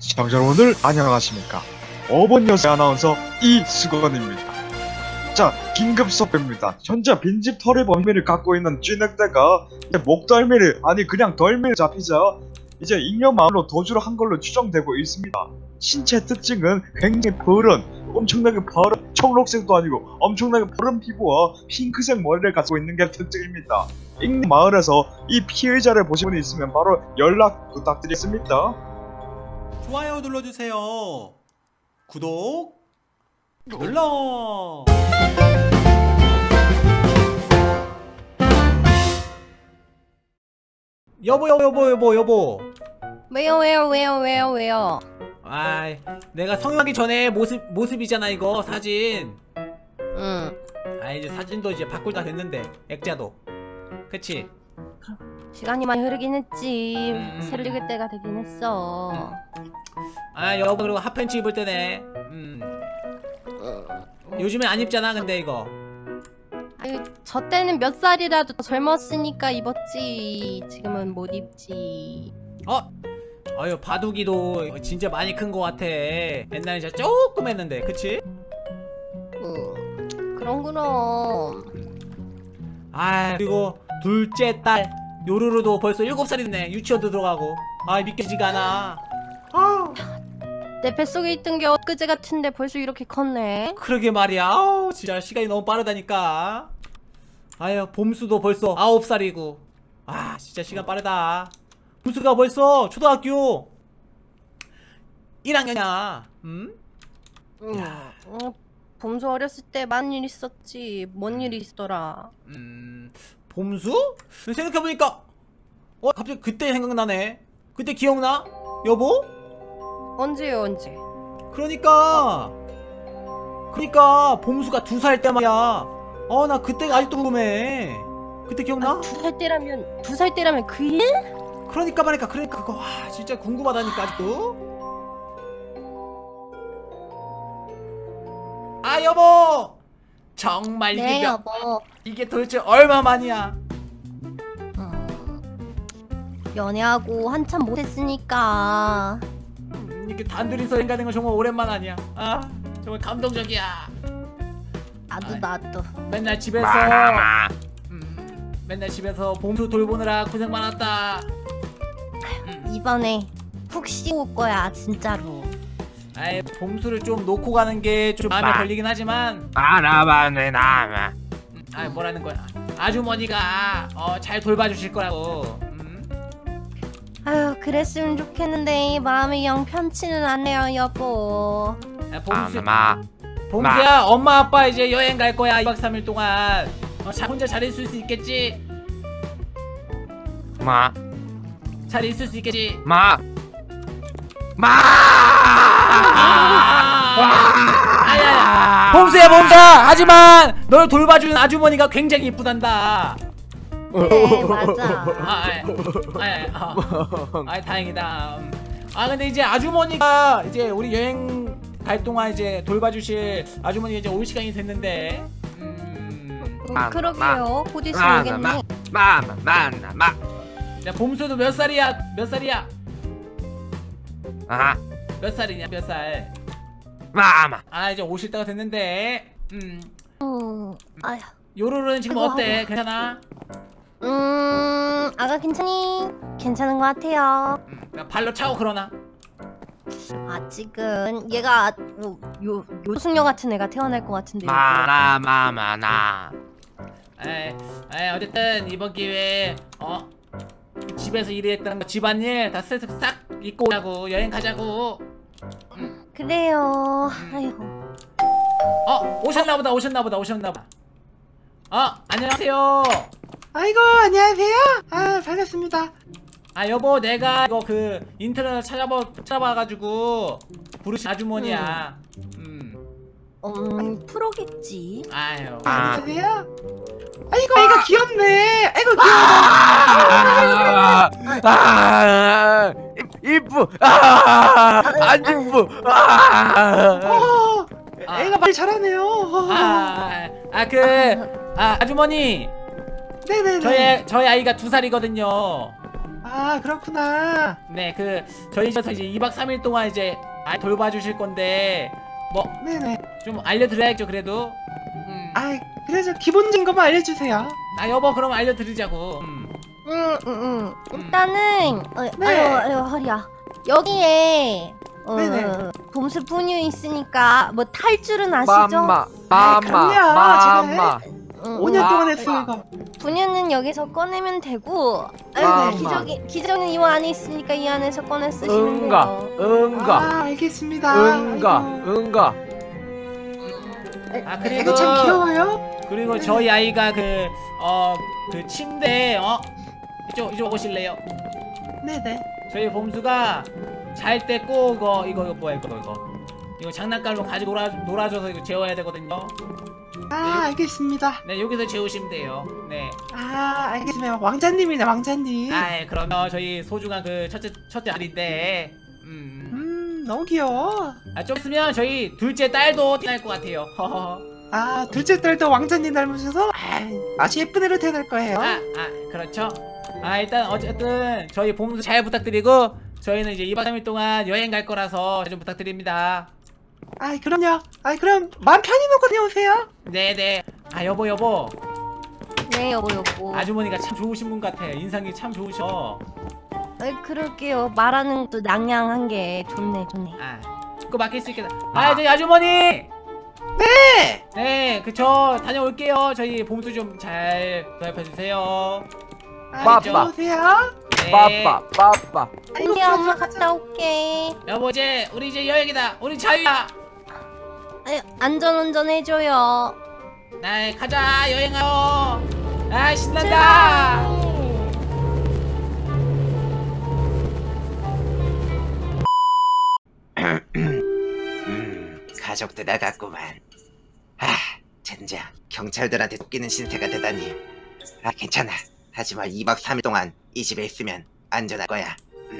시청자 여러분들 안녕하십니까. 어버뉴스 아나운서 이수건입니다. 자, 긴급 섭외입니다. 현재 빈집 털의 범위를 갖고 있는 쥐늑대가 목덜미를 아니 그냥 덜미를 잡히자 이제 잉여마을로 도주를 한 걸로 추정되고 있습니다. 신체 특징은 굉장히 푸른, 엄청나게 파란, 청록색도 아니고 엄청나게 푸른 피부와 핑크색 머리를 가지고 있는 게 특징입니다. 잉여마을에서 이 피해자를 보신 분이 있으면 바로 연락 부탁드리겠습니다. 좋아요 눌러주세요. 구독 눌러. 여보. 왜요? 아이, 내가 성형하기 전에 모습이잖아 이거 사진. 응. 아, 이제 사진도 이제 바꿀 다 됐는데 액자도. 그치? 시간이 많이 흐르긴 했지. 새로 읽을 때가 되긴 했어. 아, 여보 그리고 핫팬츠 입을 때네. 요즘엔 안 입잖아 근데 이거. 아유, 저 때는 몇 살이라도 더 젊었으니까 입었지. 지금은 못 입지. 아유, 바둑이도 진짜 많이 큰 거 같아. 옛날에 진짜 조금 했는데, 그치? 그럼. 아, 그리고 둘째 딸 요루루도 벌써 7살이 됐네. 유치원도 들어가고. 아, 믿기지가 않아. 내 뱃속에 있던 게 엊그제 같은데 벌써 이렇게 컸네. 그러게 말이야. 아우, 진짜 시간이 너무 빠르다니까. 아유, 봄수도 벌써 9살이고. 아, 진짜 시간 빠르다. 봄수가 벌써 초등학교 1학년이야. 봄수 어렸을 때 많은 일 있었지. 뭔 일이 있더라. 봄수? 생각해보니까 갑자기 그때 생각나네. 그때 기억나? 여보? 언제? 그러니까 봄수가 2살 때 말이야. 나 그때가 아직도 궁금해. 그때 기억나? 2살 때라면 그 일? 그러니까 그거 와 진짜 궁금하다니까 아직도. 아, 여보! 정말 네, 이게 여보. 이게 도대체 얼마만이야? 연애하고 한참 못했으니까. 이렇게 단둘이서 여행 가는 건 정말 오랜만 아니야. 아, 정말 감동적이야. 나도. 맨날 집에서 봄수 돌보느라 고생 많았다. 이번에 푹 쉬고 올 거야, 진짜로. 아이, 봄수를 좀 놓고 가는 게 좀 마음에 걸리긴 하지만. 뭐라는 거야. 아주머니가 잘 돌봐주실 거라고. 아유, 그랬으면 좋겠는데 마음이 영 편치는 않네요, 여보. 봄수야, 엄마 아빠 이제 여행 갈 거야. 2박 3일 동안. 혼자 잘 있을 수 있겠지? 잘 있을 수 있겠지? 봄수야! 하지만 널 돌봐주는 아주머니가 굉장히 이쁘단다. 네, 맞아. 다행이다. 근데 이제 아주머니가 이제 우리 여행 갈 동안 이제 돌봐주실 아주머니가 이제 올 시간이 됐는데. 그러게요. 곧 있으면 오겠네. 야, 봄수도 몇 살이야? 몇 살이냐? 몇 살? 이제 오실 때가 됐는데. 아휴. 요루루는 지금 어때? 괜찮아? 아가 괜찮니? 괜찮은 것 같아요. 발로 차고 그러나? 아직은 얘가 요승려 같은 애가 태어날 것 같은데. 어쨌든 이번 기회에 집에서 일했던 거 집안일 다 스트레스 싹 잊고 오자고. 여행 가자고. 그래요. 아이고. 오셨나보다. 안녕하세요. 아이고, 안녕하세요. 반갑습니다. 여보, 내가 이거 그 인터넷 찾아봐가지고 부르신 아주머니야. 프로겠지. 아유. 안녕하세요. 아이고 귀엽네. 아이고 이쁘. 안 이쁘. 애가 말 잘하네요. 아주머니. 네네네. 저희 아이가 2살이거든요. 아, 그렇구나. 네, 저희에서 이제 2박 3일 동안 이제 돌봐주실 건데 뭐 네네. 좀 알려드려야죠 그래도. 아, 그래서 기본적인 것만 알려주세요. 여보 그럼 알려드리자고. 일단은 네. 아유 허리야. 여기에 네네. 봄수 분유 있으니까 뭐 탈줄은 아시죠? 그럼요. 제가 5년 동안 했어요, 이거. 분유는 여기서 꺼내면 되고 기저귀는 이 안에 있으니까 이 안에서 꺼내 쓰시면 돼요. 아, 알겠습니다. 응가. 그리고 이거 참 귀여워요. 그리고 저희 아이가 그 침대 이쪽 오실래요? 네네. 저희 봄수가 잘 때 꼭 이거 뭐야 이거 장난감으로 가지고 놀아줘서 이거 재워야 되거든요. 아, 알겠습니다. 네 여기서 재우시면 돼요. 네. 아, 알겠습니다. 왕자님이네, 왕자님. 그러면 저희 소중한 그 첫째 아들인데 너무 귀여워. 좀 있으면 저희 둘째 딸도 태어날 것 같아요. 아, 둘째 딸도 왕자님 닮으셔서 아주 예쁜 애로 태어날 거예요. 그렇죠. 일단 어쨌든 저희 봄수 잘 부탁드리고 저희는 이제 2박 3일 동안 여행 갈 거라서 좀 부탁드립니다. 아, 그럼요. 아, 그럼 마음 편히 먹고 다녀오세요. 네네. 여보 네 여보. 아주머니가 참 좋으신 분 같아. 인상이 참 좋으셔. 그럴게요. 말하는 것도 낭냥한 게 좋네. 그거 맡길 수 있겠다. 저희 아주머니. 네, 저 다녀올게요. 저희 봄수 좀 잘 도와주세요. 들어오세요. 네. 빠빠. 언니 엄마 갔다 올게. 여보 우리 이제 여행이다. 우리 자유야. 안전운전 해줘요. 가자 여행하러. 신난다. 가족들 나갔구만. 젠장 경찰들한테 쫓기는 신세가 되다니. 괜찮아. 하지만 2박 3일 동안 이 집에 있으면 안전할 거야.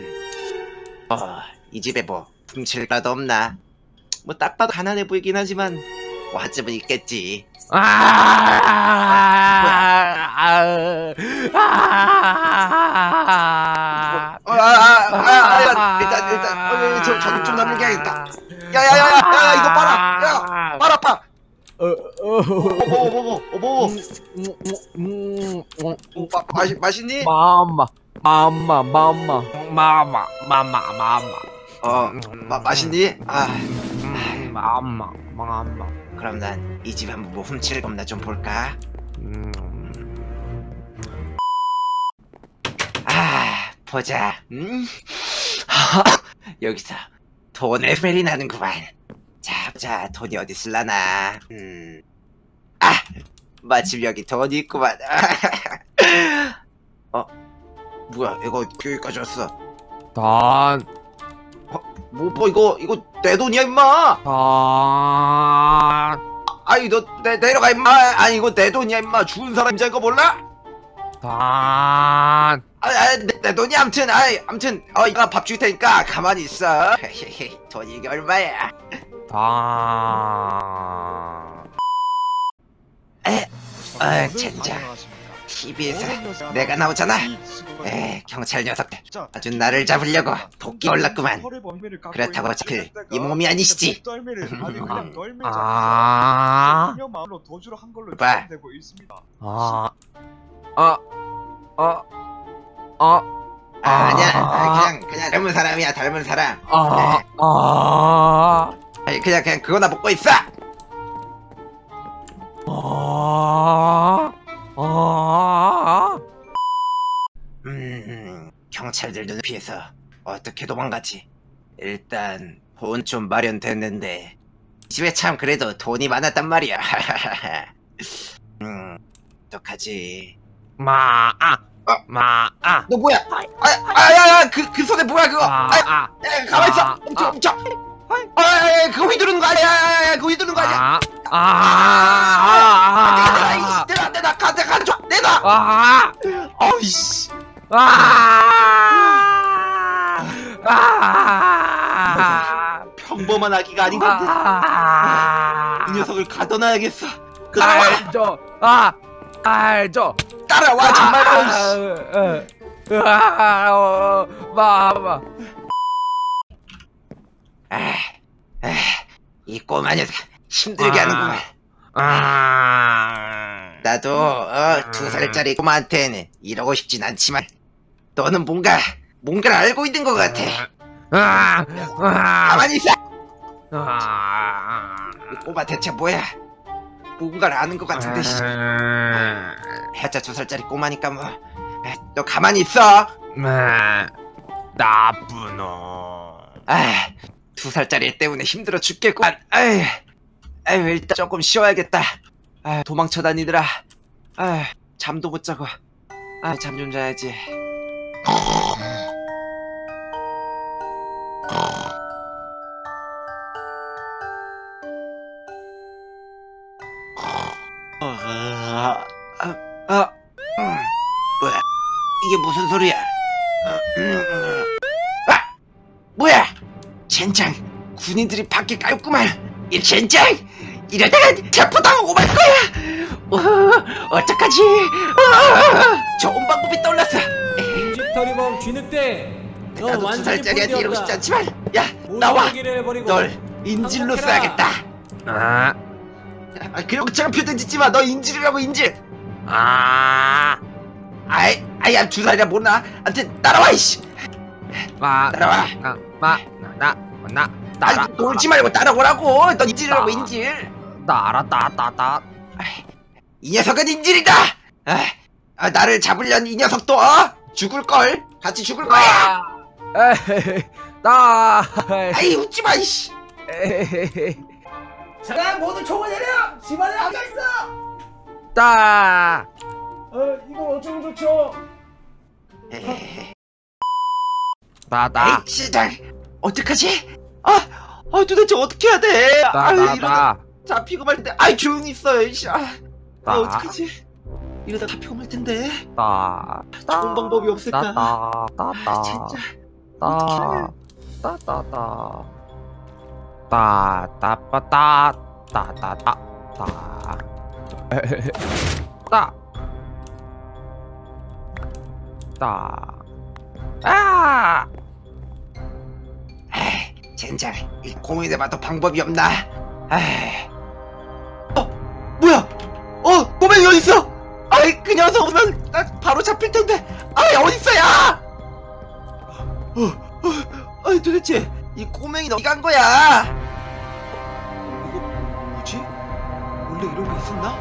이 집에 뭐 훔칠 거라도 없나? 뭐 딱 봐도 가난해 보이긴 하지만 뭐 한쯤은 있겠지. 일단 저도 좀 남는 게 아니겠다. 야야야야 이거 봐라. 야 봐라 봐. 맛있니? 맛있니? 그럼 난 이 집 한번 뭐 훔칠 거 없나 좀 볼까? 보자. 여기서 돈의 스멜이 나는구만. 자, 돈이 어디 있을라나. 마침 여기 돈이 있구만. 뭐야, 이거 여기까지 왔어. 뭐 이거 내 돈이야 임마. 아이 너 내려가 임마. 아니 이거 내 돈이야 임마. 죽은 사람 임자 이거 몰라? 내 돈이 암튼 이거 밥 줄 테니까 가만히 있어. 돈이 이게 얼마야? 젠장. TV에서 내가 나오잖아. 경찰 녀석들 아주 나를 잡으려고 도끼 올랐구만. 그렇다고 어차피 이 몸이 아니시지. 봐. 아니야. 그냥 닮은 사람이야. 닮은 사람. 그냥 그거나 먹고 있어. 경찰들 눈을 피해서 어떻게 도망가지? 일단 돈 좀 마련됐는데 집에 참 그래도 돈이 많았단 말이야. 어떡하지? 너 뭐야? 야야야 그 손에 뭐야 그거? 가만있어. 멈춰. 그거 휘두르는 거 아니야? 그거 휘두르는 거 아니야? 내놔 가져 내놔. 어이씨. 평범한 아기가 아닌 건데 이 녀석을 가둬놔야겠어. 알죠. 따라와 정말. 마마. 이 꼬마 녀석 힘들게 하는구만. 나도 2살짜리 꼬마한테는 이러고 싶진 않지만 너는 뭔가를 알고 있는 것 같아. 가만히 있어. 이 꼬마 대체 뭐야? 뭔가를 아는 것 같은데. 해자 2살짜리 꼬마니까 뭐. 너 가만히 있어. 나쁜 놈. 2살짜리 애 때문에 힘들어 죽겠구만. 일단 조금 쉬어야겠다. 도망쳐 다니느라 잠도 못 자고. 잠 좀 자야지. 뭐야? 이게 무슨 소리야? 뭐야? 젠장, 군인들이 밖에 까였구만. 이 젠장, 이러다가 체포당하고 말 거야. 어떡하지? 좋은 방법이 떠올랐어. 빈집털이범 쥐늑대. 너 나도 완전히 2살짜리한테 이러고 싶지 포기한다. 않지만, 야, 나와. 모기를 해버리고 널 인질로 항복해라. 써야겠다. 그리고 저런 표정 짓지 마. 너 인질이라고, 인질. 야 2살이라 모르나? 아무튼 따라와, 이씨. 따라와. 따라. 놀지 말고 따라오라고. 넌 인질이라고, 인질. 따라. 이 녀석은 인질이다. 나를 잡으려는 이 녀석도 죽을걸. 같이 죽을 거야. 웃지 마, 이씨. 자, 모두 총을 내려. 집안에 아가 있어. 이걸 어쩌면 좋죠. 에이, 시장. 어떡하지? 도대체 어떻게 해야 돼? 이러다 잡히고 말 텐데. 조용히 있어요, 이씨. 어떡하지? 이러다 잡히고 말 텐데. 좋은 방법이 없을까? 진짜. 젠장, 고민해봐도 방법이 없나? 뭐야? 꼬맹이 어딨어? 그 녀석 오면 나 바로 잡힐 텐데. 어딨어, 야? 도대체 이 꼬맹이는 어디 간 거야? 이거 뭐지? 원래 이런 게 있었나?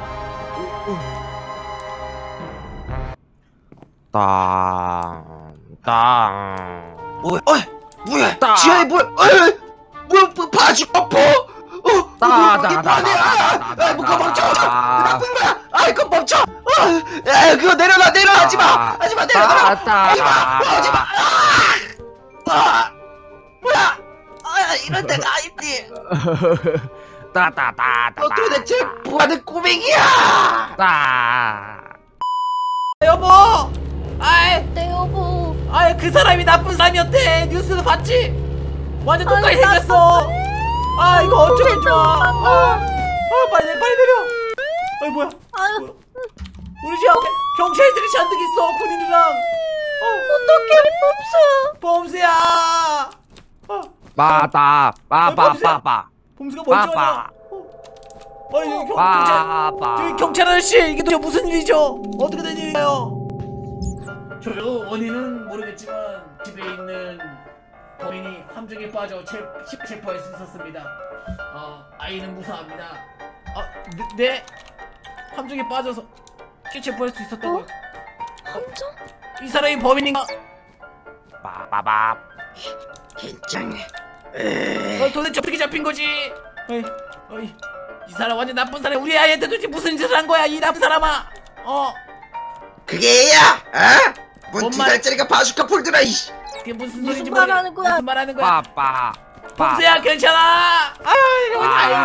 뭐야? 지하에 뭐야? 뭐야? 바지 엎어? 그거 멈춰! 나쁜 거야! 그거 멈춰! 그거 내려놔! 하지마! 내려놔! 하지마! 뭐야? 이런 데가 아닌데. 너 도대체 뭐하는 꼬맹이야? 여보. 네 여보. 그 사람이 나쁜 사람이었대. 뉴스도 봤지? 완전 똑같이 생겼어. 이거 어쩌면 좋아. 빨리 내려. 뭐야? 우리 집 앞에 경찰들이 잔뜩 있어. 군인이랑. 어떡해 범수야. 범수가 멀쩡하냐? 저기 경찰 아저씨, 이게 도대체 무슨 일이죠? 어떻게 된 일인가요? 저요, 원인은 모르겠지만 집에 있는 범인이 함정에 빠져 체포할 수 있었습니다. 아이는 무사합니다. 네? 함정에 빠져서 체포할 수 있었다고요? 함정? 이 사람이 범인인가? 괜찮네. 도대체 어떻게 잡힌 거지? 이 사람 완전 나쁜 사람. 우리 아이한테 도대체 무슨 짓을 한 거야, 이 나쁜 사람아? 그게 얘야? 뭔 뭔 2살짜리가 바주카 폴드라, 이씨. 그게 무슨 무슨 소리인지 말 하는 거야? 무슨 말 하는 거야? 범수야, 괜찮아. 이거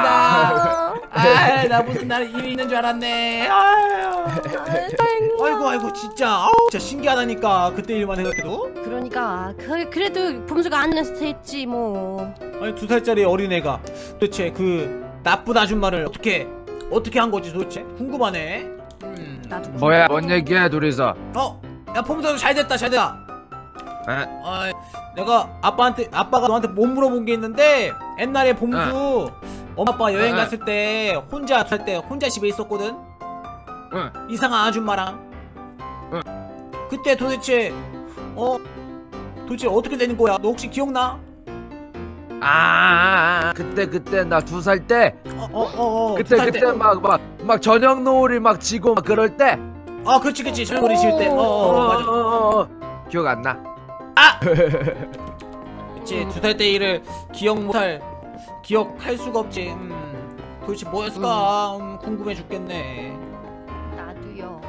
다행이다. 나 무슨 날 일이 있는 줄 알았네. 아이고 진짜. 진짜 신기하다니까. 그때 일만 생각해도. 그러니까 그래도 범수가 안 했지 뭐. 2살짜리 어린애가 도대체 그 나쁜 아줌마를 어떻게 한 거지 도대체? 궁금하네. 나도 뭐야, 뭔 얘기야 둘이서? 야 폼사도 잘 됐다 잘 됐다. 에? 아, 내가 아빠가 너한테 못 물어본 게 있는데 옛날에 봄수 엄마 아빠가 여행 갔을 때 혼자 살 때 혼자 집에 있었거든. 이상한 아줌마랑. 그때 도대체 어떻게 되는 거야? 너 혹시 기억나? 그때 나 2살 때 두살 때. 그때 막 저녁 노을이 막 지고 막 그럴 때 그치 저녁 우리 쉴 때. 맞아. 기억 안 나. 그치 2살 때 일을 기억할 수가 없지. 도대체 뭐였을까? 궁금해 죽겠네. 나도요.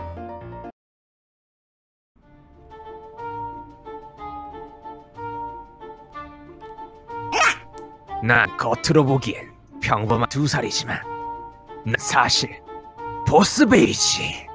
난 겉으로 보기엔 평범한 2살이지만 난 사실 보스베이지.